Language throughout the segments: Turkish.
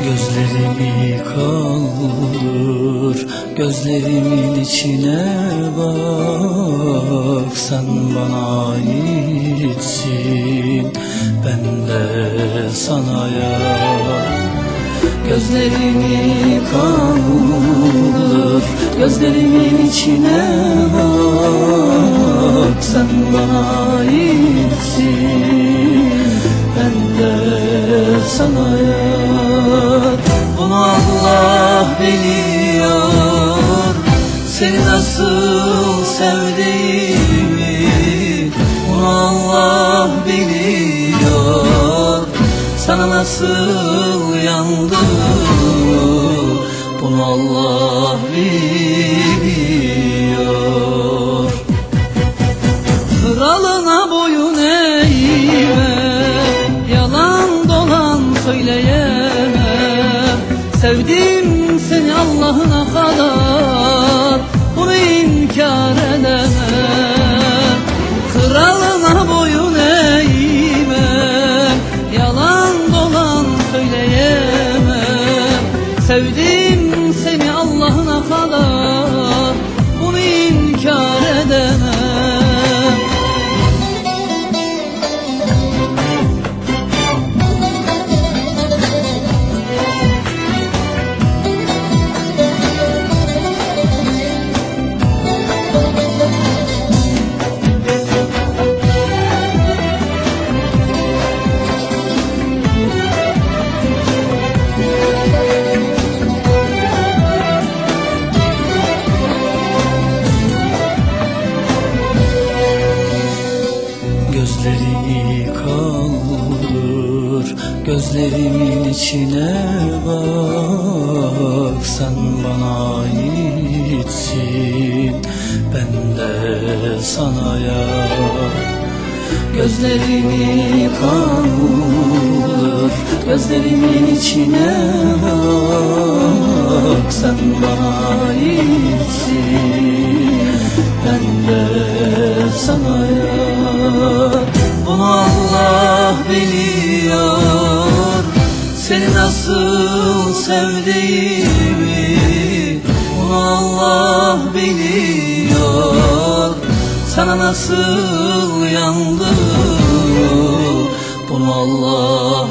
Gözlerimi kaldır, gözlerimin içine bak. Sen bana aitsin, ben de sana ya. Gözlerimi kaldır, gözlerimin içine bak. Sen bana aitsin, ben de sana ya. Bunu Allah biliyor, seni nasıl sevdiğimi. Bunu Allah biliyor, sana nasıl yandım. Bunu Allah biliyor. Kralına boyun eğme, yalan dolan söyleyemem. Sevdim seni Allah'ına kadar, bunu inkar edemem. Kralına boyun eğmem, yalan dolan söyleyemem. Sevdim seni Allah'ına kadar, bunu inkar edemem. Gözlerimi kaldır, gözlerimin içine bak. Sen bana aitsin, ben de sana ya. Gözlerimi kaldır, gözlerimin içine bak. Sen bana aitsin, ben de sana ya. Bunu Allah biliyor, seni nasıl sevdiğimi. Bunu Allah biliyor, sana nasıl yandım. Bunu Allah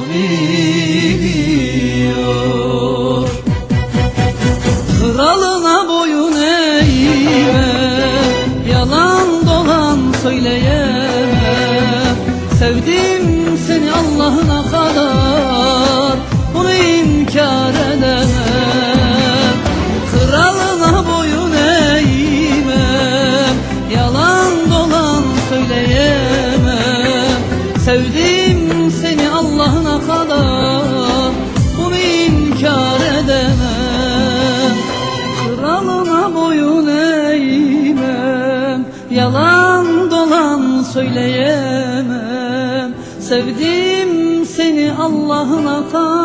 biliyor. Kralına boyun eğme, yalan dolan söyleyemem. Sevdim seni Allah'ına kadar, bunu inkar edemem. Kralına boyun eğmem, yalan dolan söyleyemem. Sevdim seni Allah'ına kadar, bunu inkar edemem. Kralına boyun eğmem, yalan dolan söyleyemem. Sevdim seni Allah'ına kadar.